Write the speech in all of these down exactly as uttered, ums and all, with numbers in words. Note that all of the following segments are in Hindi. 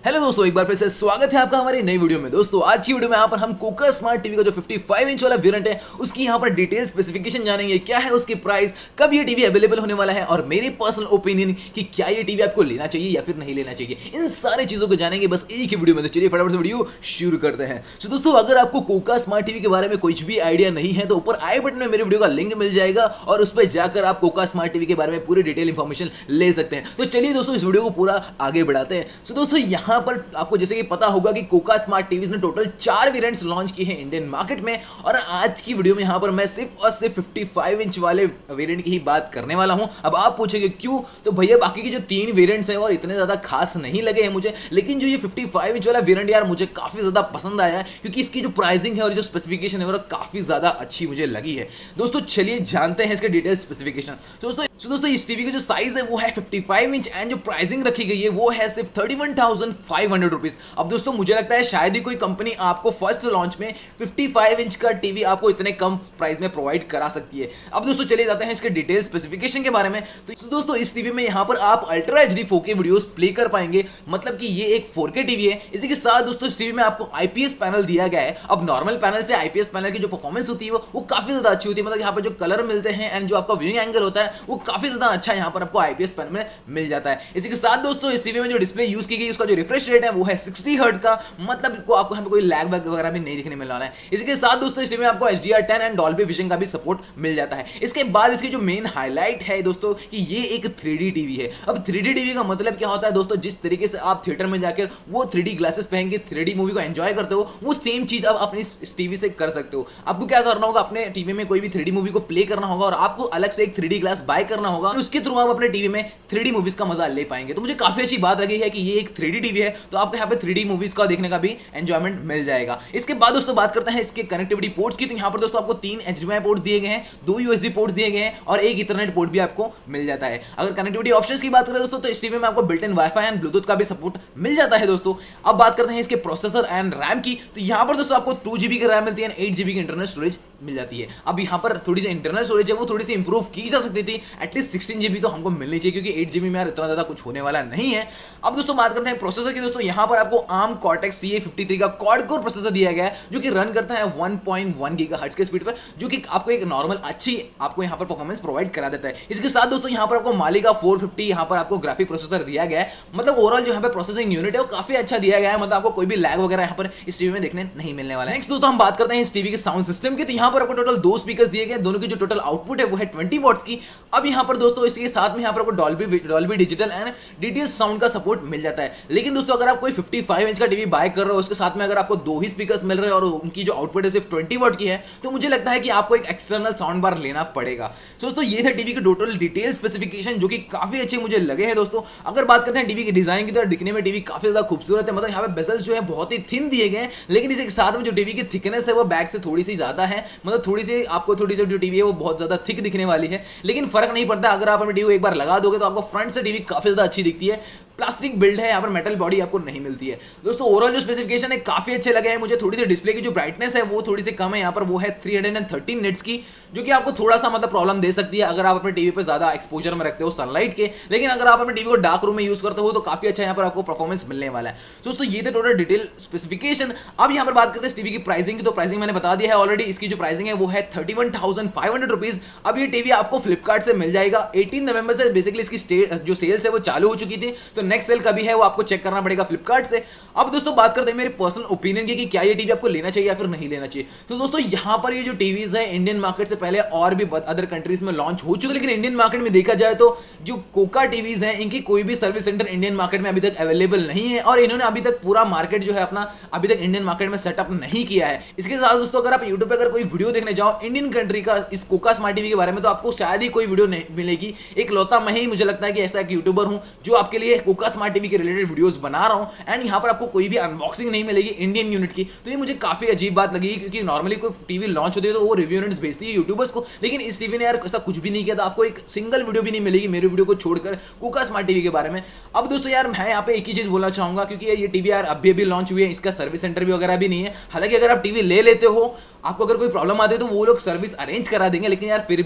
हेलो दोस्तों, एक बार फिर से स्वागत है आपका हमारी नई वीडियो में। दोस्तों आज की वीडियो में यहाँ पर हम कोका स्मार्ट टीवी का जो पचपन इंच वाला वेरिएंट है उसकी यहाँ पर डिटेल स्पेसिफिकेशन जानेंगे, क्या है उसकी प्राइस, कब ये टीवी अवेलेबल होने वाला है और मेरी पर्सनल ओपिनियन कि क्या ये टीवी आपको लेना चाहिए या फिर नहीं लेना चाहिए। इन सारी चीजों को जानेंगे बस एक ही वीडियो में। तो चलिए फटाफट से वीडियो शुरू करते हैं। तो दोस्तों अगर आपको कोका स्मार्ट टीवी के बारे में कुछ भी आइडिया नहीं है तो ऊपर आई बटन में मेरे वीडियो का लिंक मिल जाएगा और उस पर जाकर आप कोका स्मार्ट टीवी के बारे में पूरी डिटेल इंफॉर्मेशन ले सकते हैं। तो चलिए दोस्तों इस वीडियो को पूरा आगे बढ़ाते हैं। तो दोस्तों यहाँ पर आपको जैसे कि पता होगा कि कोका स्मार्ट टीवीज ने टोटल चार वेरिएंट्स लॉन्च किए हैं इंडियन मार्केट में, और आज की वीडियो में यहां पर मैं सिर्फ और सिर्फ पचपन इंच वाले वेरिएंट की ही बात करने वाला हूं। अब आप पूछेंगे क्यों, तो भैया बाकी के जो तीन वेरिएंट्स हैं और इतने ज्यादा खास नहीं लगे हैं मुझे, लेकिन जो ये पचपन इंच वाला वेरिएंट यार मुझे काफी ज्यादा पसंद आया है क्योंकि इसकी जो प्राइसिंग है और जो स्पेसिफिकेशन है वो काफी ज्यादा अच्छी मुझे लगी है। दोस्तों चलिए जानते हैं इसके डिटेल स्पेसिफिकेशन। दोस्तों तो दोस्तों इस टीवी का जो साइज है वो है पचपन इंच एंड जो प्राइसिंग रखी गई है वो है सिर्फ thirty one thousand five hundred rupees. अब दोस्तों मुझे लगता है शायद ही कोई कंपनी आपको फर्स्ट लॉन्च में पचपन इंच का टीवी आपको इतने कम प्राइस में प्रोवाइड करा सकती है। अब दोस्तों चले जाते हैं इसके डिटेल स्पेसिफिकेशन के बारे में। तो दोस्तों इस टीवी में यहां पर आप ultra HD four K videos play कर पाएंगे, मतलब कि ये एक फोर के टीवी है। इसी के साथ दोस्तों इस टीवी में आपको आईपीएस पैनल दिया गया है। अब नॉर्मल पैनल से आईपीएस पैनल की जो परफॉर्मेंस होती है वो काफी ज्यादा अच्छी होती है, मतलब यहाँ पर जो कलर मिलते हैं एंड जो आपका व्यूइंग एंगल होता है वो काफी ज्यादा अच्छा यहाँ पर आपको आईपीएस पैनल में मिल जाता है। इसी के साथ दोस्तों इस टीवी में जो डिस्प्ले यूज की गई उसका जो रिफ्रेश रेट है वो है साठ हर्ट्ज का, मतलब को आपको यहाँ पे कोई लैग बैग वगैरह भी नहीं दिखने मिल रहा है। इसके साथ दोस्तों इस टीवी में आपको H D R ten and Dolby vision का भी सपोर्ट मिल जाता है। इसके बाद इसकी जो मेन हाईलाइट है दोस्तों कि ये एक थ्री डी टीवी है। अब थ्री डी टीवी का मतलब क्या होता है दोस्तों, जिस तरीके से आप थिएटर में जाकर वो थ्री डी ग्लासेस पहन के थ्री डी मूवी को एंजॉय करते हो वो सेम चीज आप अपनी इस टीवी से कर सकते हो। आपको क्या करना होगा, अपने टीवी में कोई भी थ्री डी मूवी को प्ले करना होगा और आपको अलग से एक थ्री डी ग्लास बाय करना होगा, उसके थ्रू आप अपने टीवी में थ्री डी मूवीज का मजा ले पाएंगे। तो मुझे काफी अच्छी बात लगी है कि ये एक थ्री डी टीवी है तो आपको यहाँ पे थ्री डी मूवीज का देखने का भी एंजॉयमेंट मिल जाएगा। इसके बाद दोस्तों बात करते हैं इसके कनेक्टिविटी पोर्ट्स की। तो यहाँ पर दोस्तों आपको तीन एचडीएमआई पोर्ट दिए गए हैं, दो यूएसबी पोर्ट्स दिए गए हैं और एक इथरनेट पोर्ट भी आपको मिल जाता है। अगर कनेक्टिविटी ऑप्शंस की बात करें दोस्तों तो इस टीवी में आपको built in wifi and Bluetooth का भी सपोर्ट मिल जाता है दोस्तों। अब बात करते हैं इसके प्रोसेसर एंड रैम की। तो यहाँ पर दोस्तों आपको टू जीबी की रैम मिलती है, एट जीबी की इंटरनल स्टोरेज मिल जाती है। अब यहाँ पर थोड़ी सी इंटरनल स्टोरेज है वो थोड़ी सी इंप्रूव की जा सकती थी, एटलीस्ट सिक्सटीन जीबी तो हमको मिलनी चाहिए क्योंकि एट जीबी में यार इतना ज्यादा कुछ होने वाला नहीं है। अब दोस्तों बात करते हैं प्रोसेसर की। दोस्तों यहाँ पर आपको ARM Cortex C A fifty three का क्वाड कोर प्रोसेसर दिया गया है जो कि रन करता है वन पॉइंट वन गीगाहर्ट्ज के स्पीड पर, जो कि आपको एक नॉर्मल अच्छी आपको यहाँ पर परफॉर्मेंस प्रोवाइड करा देता है। इसके साथ दोस्तों यहाँ पर आपको मालिका फोर फिफ्टी यहाँ पर आपको ग्राफिक प्रोसेसर दिया गया है, मतलब ओवरऑल जो यहाँ पे प्रोसेसिंग यूनिट है वो काफी अच्छा दिया गया है, मतलब आपको कोई भी लैग वगैरह यहाँ पर इस टीवी में देखने नहीं मिलने वाला है। नेक्स्ट दोस्तों हम बात करते हैं इस टीवी के साउंड सिस्टम की। तो यहाँ पर आपको टोटल दो स्पीकर्स दिए गए, दोनों की जो टोटल आउटपुट है वो है ट्वेंटी वॉट्स की। अब यहाँ पर दोस्तों इसके साथ में यहाँ पर आपको Dolby Dolby digital and DTS sound का सपोर्ट मिल जाता है। लेकिन दोस्तों अगर आप कोई पचपन इंच का टीवी बाय कर रहे हो उसके साथ में अगर आपको दो ही स्पीकर्स मिल रहे हैं और उनकी जो आउटपुट है सिर्फ ट्वेंटी वॉट की है तो मुझे लगता है कि आपको एक एक्सटर्नल साउंड बार लेना पड़ेगा। तो दोस्तों ये थे टीवी के टोटल डिटेल स्पेसिफिकेशन जो कि काफी अच्छे मुझे लगे हैं दोस्तों। अगर बात करते हैं टीवी की डिजाइन की तो दिखने में टीवी काफी ज्यादा खूबसूरत है, मतलब यहाँ पे बेजल्स जो है बहुत ही थिन दिए गए हैं, लेकिन इसके साथ में जो टीवी की थिकनेस है वो बैक से थोड़ी सी ज्यादा है, मतलब थोड़ी सी आपको थोड़ी सी जो टीवी है वो बहुत ज्यादा थिक दिखने वाली है, लेकिन फर्क नहीं पड़ता। अगर आप अपनी टीवी एक बार लगा दोगे तो आपको फ्रंट से टीवी काफी ज्यादा अच्छी दिखती है। प्लास्टिक बिल्ड है, यहाँ पर मेटल बॉडी आपको नहीं मिलती है। दोस्तों ओवरऑल जो स्पेसिफिकेशन है काफी अच्छे लगे हैं मुझे। थोड़ी सी डिस्प्ले की जो ब्राइटनेस है वो थोड़ी सी कम है, यहाँ पर वो है थ्री हंड्रेड थर्टीन निट्स की, जो कि आपको थोड़ा सा मतलब प्रॉब्लम दे सकती है अगर आप अपने टीवी पे ज्यादा एक्सपोजर में रखते हो सनलाइट के, लेकिन अगर आप अपने टीवी को डार्क रूम में यूज करते हो तो काफी अच्छा यहाँ पर आपको परफॉर्मेंस मिलने वाला है। दोस्तों ये थे टोटल डिटेल स्पेसिफिकेशन। अब यहाँ पर बात करते हैं इस टीवी की प्राइसिंग की। तो प्राइसिंग मैंने बता दिया है ऑलरेडी, इसकी जो प्राइसिंग है वो है thirty one thousand five hundred rupees. अब ये टीवी आपको फ्लिपकार्ट से मिल जाएगा। एटीन नवंबर से बेसिकली इसकी जो सेल्स है वो चालू हो चुकी थी, तो नेक्स्ट सेल कभी है वो आपको चेक करना पड़ेगा फ्लिपकार्ट से। अब दोस्तों बात करते हैं मेरे पर्सनल ओपिनियन की कि क्या ये टीवी आपको लेना चाहिए या फिर नहीं लेना चाहिए। तो दोस्तों यहाँ पर ये जो टीवीज है इंडियन मार्केट से पहले और भी अदर कंट्रीज में लॉन्च हो चुके, लेकिन इंडियन मार्केट में देखा जाए तो जो कोका टीवीज हैं इनकी कोई भी सर्विस सेंटर इंडियन मार्केट में अभी तक अवेलेबल नहीं है और इन्होंने अभी तक पूरा मार्केट जो है अपना अभी तक इंडियन मार्केट में सेटअप नहीं किया है। इसके साथ दोस्तों अगर आप यूट्यूब पे अगर कोई वीडियो देखने जाओ इंडियन कंट्री का इस कोका स्मार्ट टीवी के बारे में तो आपको शायद ही कोई वीडियो नहीं मिलेगी। एक लौता मैं ही मुझे लगता है कि ऐसा एक यूट्यूबर हूं जो आपके लिए कोका स्मार्ट टीवी के रिलेटेड वीडियोस बना रहा हूं एंड यहाँ पर आपको कोई भी अनबॉक्सिंग नहीं मिलेगी इंडियन यूनिट की। तो ये मुझे काफी अजीब बात लगी क्योंकि नॉर्मली कोई टीवी लॉन्च होती है तो वो रिव्यू यूनिट्स भेजती है यूट्यूबर्स को, लेकिन इस टीवी ने यार ऐसा कुछ भी नहीं किया था। आपको एक सिंगल वीडियो भी नहीं मिलेगी मेरे वीडियो को छोड़कर कोका स्मार्ट टीवी के बारे में। अब दोस्तों यार मैं यहाँ पे एक ही चीज बोलना चाहूंगा क्योंकि ये टीवी यार अभी अभी लॉन्च हुई है, इसका सर्विस सेंटर भी वगैरह भी नहीं है। हालांकि अगर आप टीवी ले लेते हो आपको अगर कोई प्रॉब्लम आती है तो वो लोग सर्विस अरेंज करा देंगे, लेकिन यार फिर भी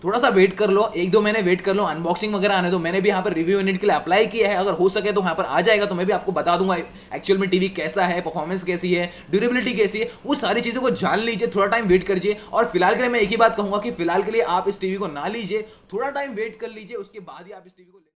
थोड़ा सा वेट कर लो, एक दो महीने वेट कर लो, अनबॉक्सिंग वगैरह आने दो। मैंने भी यहाँ पर रिव्यू यूनिट के लिए अप्लाई किया है, अगर हो सके तो यहाँ पर आ जाएगा तो मैं भी आपको बता दूंगा एक्चुअल में टीवी कैसा है, परफॉर्मेंस कैसी है, ड्यूरेबिलिटी कैसी है, वो सारी चीजों को जान लीजिए, थोड़ा टाइम वेट करिए। और फिलहाल के लिए मैं एक ही बात कहूंगा कि फिलहाल के लिए आप इस टीवी को ना लीजिए, थोड़ा टाइम वेट कर लीजिए, उसके बाद ही आप इस टीवी को